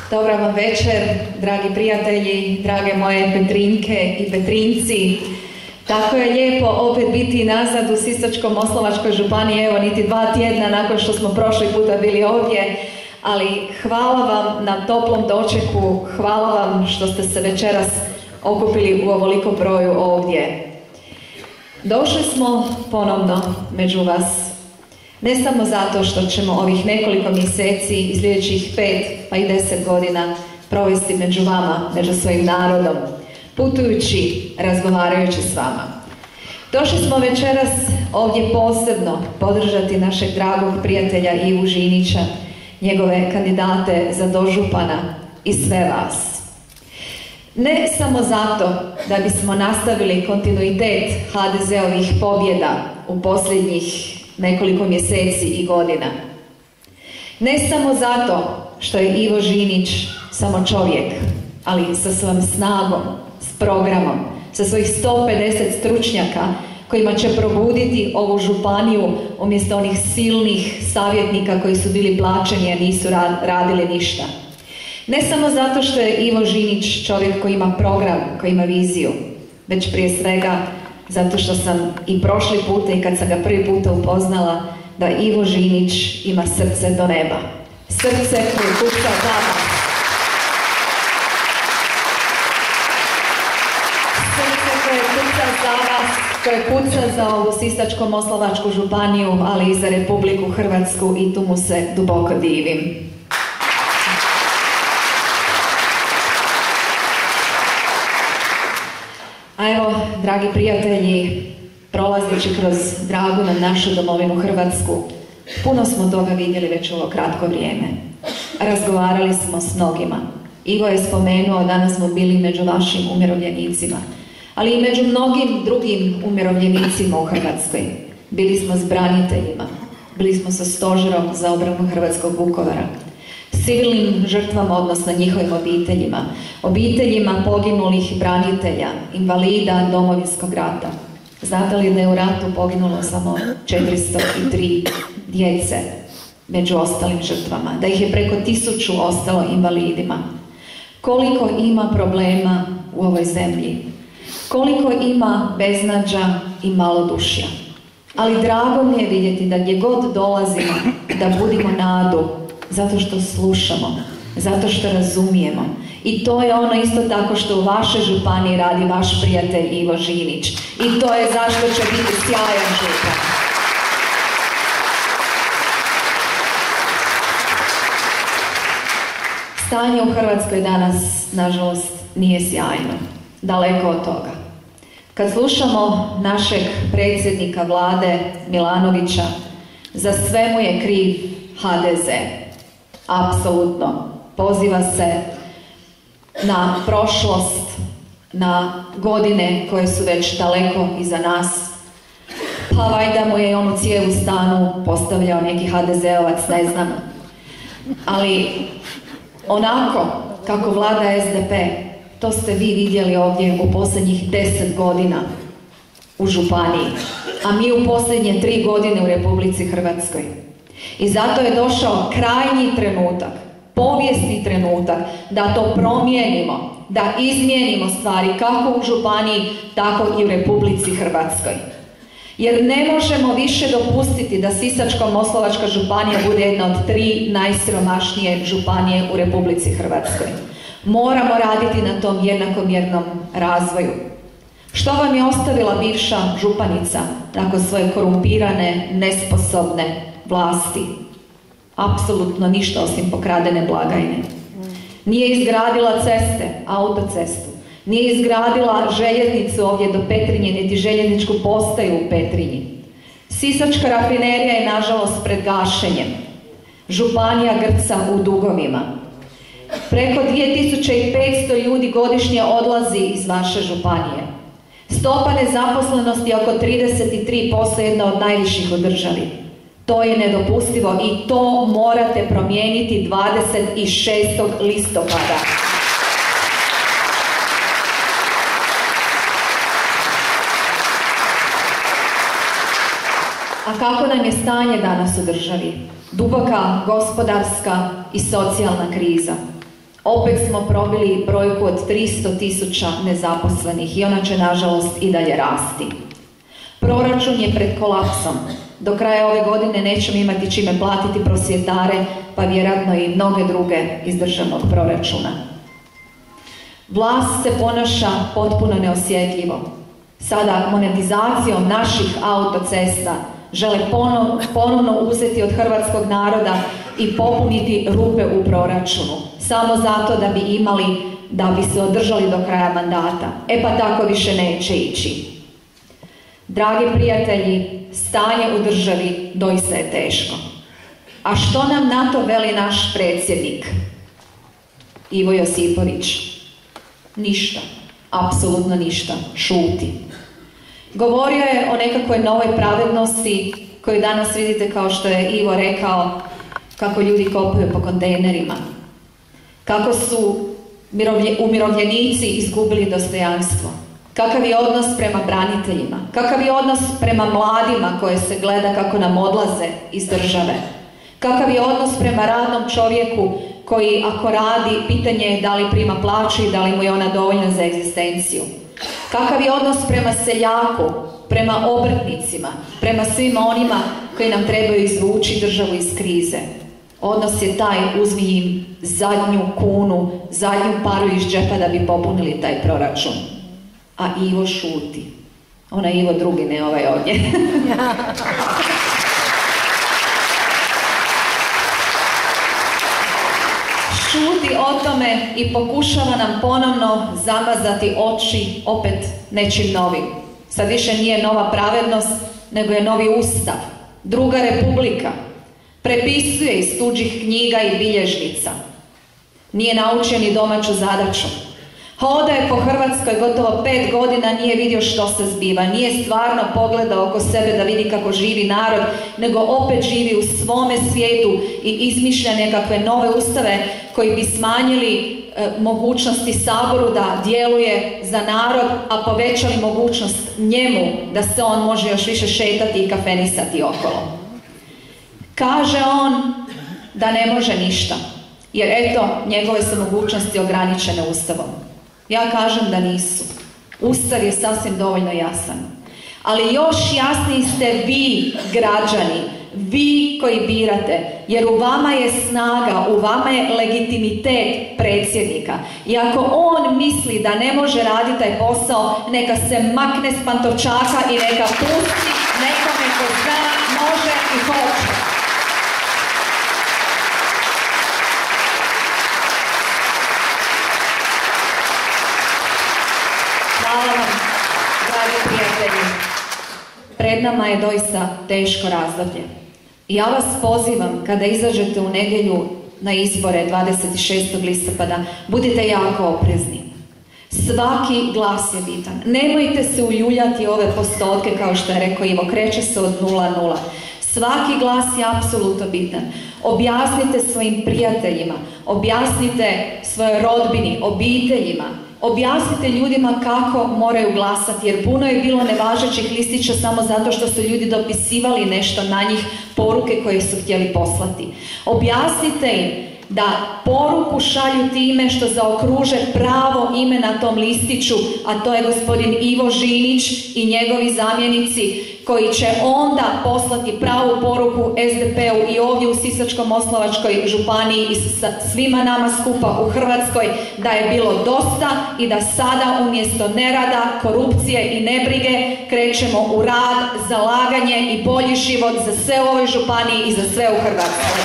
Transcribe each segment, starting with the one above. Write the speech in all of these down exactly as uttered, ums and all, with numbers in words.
Dobar vam večer, dragi prijatelji, drage moje Petrinke i Petrinci. Tako je lijepo opet biti nazad u Sisačko-moslavačkoj županiji, evo niti dva tjedna nakon što smo prošli puta bili ovdje, ali hvala vam na toplom dočeku, hvala vam što ste se večeras okupili u ovolikom broju ovdje. Došli smo ponovno među vas, ne samo zato što ćemo ovih nekoliko mjeseci i sljedećih pet pa i deset godina provesti među vama, među svojim narodom, putujući, razgovarajući s vama. Došli smo večeras ovdje posebno podržati našeg dragog prijatelja Ivu Žinića, njegove kandidate za dožupana i sve vas. Ne samo zato da bismo nastavili kontinuitet ha de zeovih pobjeda u posljednjih nekoliko mjeseci i godina. Ne samo zato što je Ivo Žinić samo čovjek, ali sa svojom snagom, s programom, sa svojih sto pedeset stručnjaka kojima će probuditi ovu županiju umjesto onih silnih savjetnika koji su bili plaćeni, a nisu radili ništa. Ne samo zato što je Ivo Žinić čovjek koji ima program, koji ima viziju, već prije svega zato što sam i prošli puta i kad sam ga prvi puta upoznala da Ivo Žinić ima srce do neba. Srce koje kuca za vas. Srce koje kuca za vas, koje kuca za ovu Sisačko-moslavačku županiju, ali i za Republiku Hrvatsku, i tu mu se duboko divim. A evo, dragi prijatelji, prolazeći kroz dragu na našu domovinu Hrvatsku, puno smo toga vidjeli već u ovo kratko vrijeme. Razgovarali smo s mnogima. Ivo je spomenuo, danas smo bili među vašim umirovljenicima, ali i među mnogim drugim umirovljenicima u Hrvatskoj. Bili smo s braniteljima, bili smo sa stožerom za obranu hrvatskog Vukovara, civilnim žrtvama, odnosno njihovim obiteljima, obiteljima poginulih branitelja, invalida Domovinskog rata. Znate li da je u ratu poginulo samo četiristo tri djece među ostalim žrtvama, da ih je preko tisuću ostalo invalidima? Koliko ima problema u ovoj zemlji, koliko ima beznađa i malodušja. Ali drago mi je vidjeti da gdje god dolazimo, da budimo nadu, zato što slušamo, zato što razumijemo. I to je ono isto tako što u vašoj županiji radi vaš prijatelj Ivo Žinić. I to je zašto će biti sjajan župan. Stanje u Hrvatskoj danas, nažalost, nije sjajno. Daleko od toga. Kad slušamo našeg predsjednika vlade Milanovića, za sve mu je kriv ha de ze. Apsolutno. Poziva se na prošlost, na godine koje su već daleko iza nas. Pa vajda mu je onu cijelu stanu postavljao neki ha de zeovac, ne znam. Ali onako kako vlada es de pe, to ste vi vidjeli ovdje u posljednjih deset godina u županiji, a mi u posljednje tri godine u Republici Hrvatskoj. I zato je došao krajnji trenutak, povijesni trenutak, da to promijenimo, da izmijenimo stvari kako u županiji, tako i u Republici Hrvatskoj. Jer ne možemo više dopustiti da Sisačko-moslavačka županija bude jedna od tri najsiromašnije županije u Republici Hrvatskoj. Moramo raditi na tom jednakomjernom razvoju. Što vam je ostavila bivša županica nakon svoje korumpirane, nesposobne vlasti? Apsolutno ništa osim pokradene blagajne. Nije izgradila ceste, autocestu. Nije izgradila željeznicu ovdje do Petrinje, niti željezničku postaju u Petrinji. Sisačka rafinerija je nažalost pred gašenjem. Županija grca u dugovima. Preko dvije tisuće petsto ljudi godišnje odlazi iz vaše županije. Stopa nezaposlenosti je oko trideset tri posto, jedna od najviših u državi. To je nedopustivo i to morate promijeniti dvadeset šestog listopada. A kako nam je stanje danas u državi? Duboka gospodarska i socijalna kriza. Opet smo probili brojku od tristo tisuća nezaposlenih i ona će nažalost i dalje rasti. Proračun je pred kolapsom. Do kraja ove godine nećemo imati čime platiti prosvjetare, pa vjerojatno i mnoge druge iz državnog proračuna. Vlast se ponaša potpuno neosjetljivo. Sada monetizacijom naših autocesta žele ponovno uzeti od hrvatskog naroda i popuniti rupe u proračunu, samo zato da bi imali, da bi se održali do kraja mandata. E pa tako više neće ići. Dragi prijatelji, stanje u državi doista je teško. A što nam na to veli naš predsjednik Ivo Josipović? Ništa, apsolutno ništa, šuti. Govorio je o nekakvoj novoj pravednosti koju danas vidite, kao što je Ivo rekao, kako ljudi kopaju po kontejnerima, kako su umirovljenici izgubili dostojanstvo, kakav je odnos prema braniteljima, kakav je odnos prema mladima koje se gleda kako nam odlaze iz države, kakav je odnos prema radnom čovjeku koji ako radi, pitanje je da li prima plaću i da li mu je ona dovoljna za egzistenciju. Kakav je odnos prema seljaku, prema obrtnicima, prema svima onima koji nam trebaju izvući državu iz krize. Odnos je taj, uzmi im zadnju kunu, zadnju paru iz džepa da bi popunili taj proračun. A Ivo šuti. Ona Ivo drugi, ne ovaj ovdje. Šuti o tome i pokušava nam ponovno zamazati oči opet nečim novim. Sad više nije nova pravednost, nego je novi ustav. Druga republika. Prepisuje iz tuđih knjiga i bilježnica. Nije naučio ni domaću zadaću. Hodaje po Hrvatskoj gotovo pet godina, nije vidio što se zbiva, nije stvarno pogledao oko sebe da vidi kako živi narod, nego opet živi u svome svijetu i izmišlja nekakve nove ustave koji bi smanjili e, mogućnosti Saboru da djeluje za narod, a povećali mogućnost njemu da se on može još više šetati i kafenisati okolo. Kaže on da ne može ništa, jer eto, njegove su mogućnosti ograničene Ustavom. Ja kažem da nisu. Ustav je sasvim dovoljno jasan. Ali još jasniji ste vi, građani, vi koji birate, jer u vama je snaga, u vama je legitimitet predsjednika. I ako on misli da ne može raditi taj posao, neka se makne s Pantovčaka i neka pusti nekome ko zna, može i hoće. Pred nama je doista teško razdoblje. I ja vas pozivam, kada izađete u nedjelju na izbore dvadeset šestog listopada, budite jako oprezni. Svaki glas je bitan. Nemojte se uljuljati ove postotke, kao što je rekao Ivo, kreće se od nula nula. Svaki glas je apsolutno bitan. Objasnite svojim prijateljima, objasnite svojoj rodbini, obiteljima, objasnite ljudima kako moraju glasati, jer puno je bilo nevažećih listića samo zato što su ljudi dopisivali nešto na njih, poruke koje su htjeli poslati. Objasnite im da poruku šalju time što zaokruže pravo ime na tom listiću, a to je gospodin Ivo Žinić i njegovi zamjenici, koji će onda poslati pravu poruku S D P-u i ovdje u Sisačko-moslavačkoj županiji i svima nama skupa u Hrvatskoj, da je bilo dosta i da sada umjesto nerada, korupcije i nebrige krećemo u rad, zalaganje i bolji život za sve u ovoj županiji i za sve u Hrvatskoj.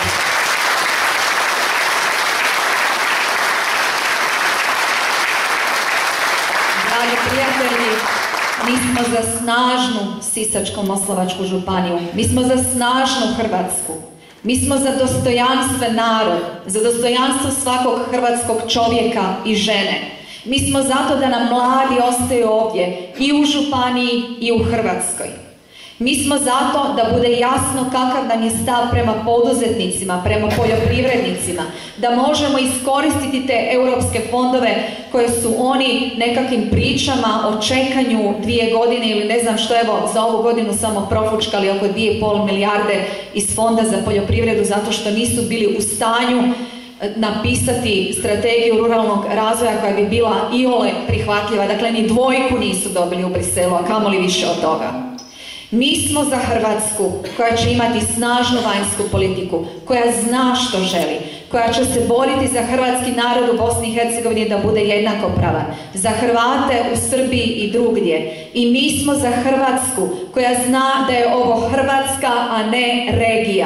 Dragi prijatelji, mi smo za snažnu Sisačko-moslavačku županiju, mi smo za snažnu Hrvatsku, mi smo za dostojanstven narod, za dostojanstvo svakog hrvatskog čovjeka i žene. Mi smo zato da nam mladi ostaju ovdje i u županiji i u Hrvatskoj. Mi smo zato da bude jasno kakav nam je stav prema poduzetnicima, prema poljoprivrednicima, da možemo iskoristiti te europske fondove koje su oni nekakvim pričama o čekanju dvije godine ili ne znam što, evo za ovu godinu samo profučkali oko dvije i pol milijarde iz Fonda za poljoprivredu zato što nisu bili u stanju napisati strategiju ruralnog razvoja koja bi bila iole prihvatljiva. Dakle, ni dvojku nisu dobili u Briselu, a kamoli više od toga. Mi smo za Hrvatsku koja će imati snažnu vanjsku politiku, koja zna što želi, koja će se boriti za hrvatski narod u Bosni i Hercegovini da bude jednakopravan, za Hrvate u Srbiji i drugdje. I mi smo za Hrvatsku koja zna da je ovo Hrvatska, a ne regija.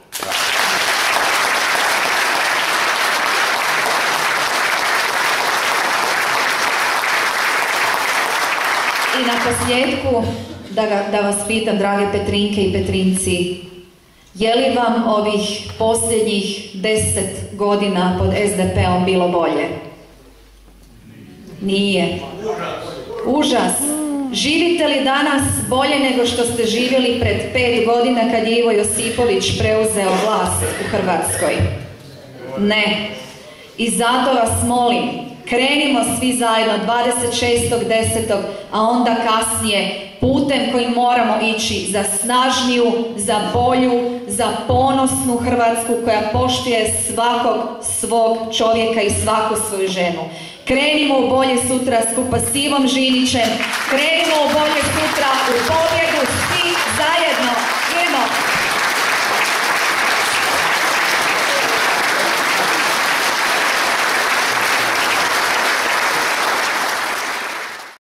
I na posljedku, da, ga, da vas pitam, drage Petrinke i Petrinci, je li vam ovih posljednjih deset godina pod S D P-om bilo bolje? Nije. Užas. Živite li danas bolje nego što ste živjeli pred pet godina kad je Ivo Josipović preuzeo vlast u Hrvatskoj? Ne. I zato vas molim, krenimo svi zajedno dvadeset šestog desetog a onda kasnije putem kojim moramo ići za snažniju, za bolju, za ponosnu Hrvatsku koja poštuje svakog svog čovjeka i svaku svoju ženu. Krenimo u bolje sutra skupa s Ivom Žinićem, krenimo u bolje sutra u